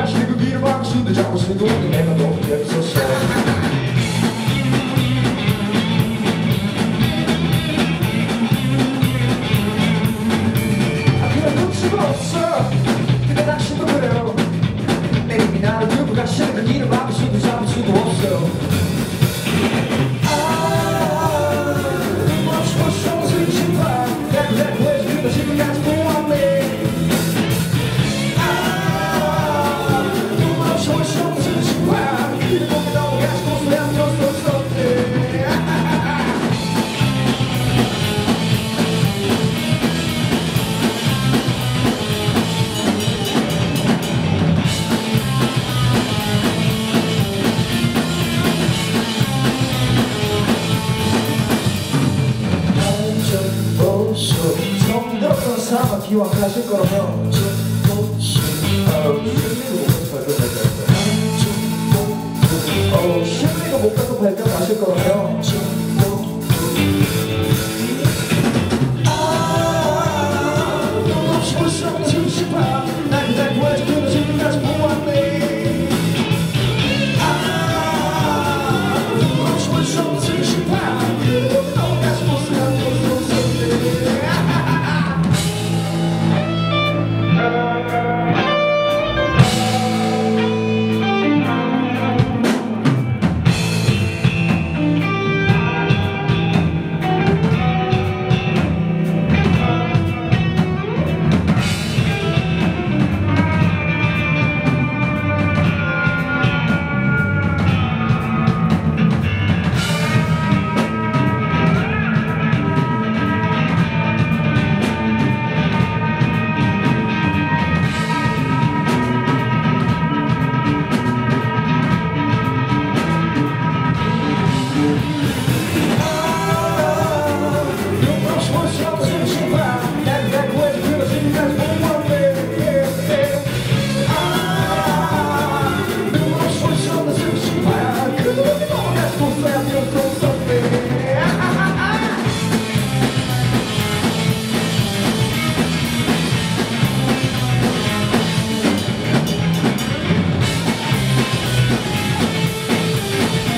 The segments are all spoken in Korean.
다시 그 길을 막을 수도 잡고 싶어도 내가 너무 재밌었어. 그냥 놓을 수가 없어. 근데 당신도 그래요. 내 힘이 나를 두고 다시 그 길을 막을 수도 잡을 수도 없어. 사막 기억하실 거라면 실내가 못 가서 발견하실 거라면 없이 볼 수 없는 심심함 날 그날 구하지 그는 지금까지 보았네. 없이 볼 수 없는 심심함 너까지 모습을 볼수 없었네.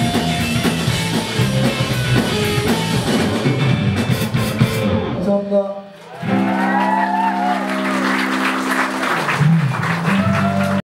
감사합니다.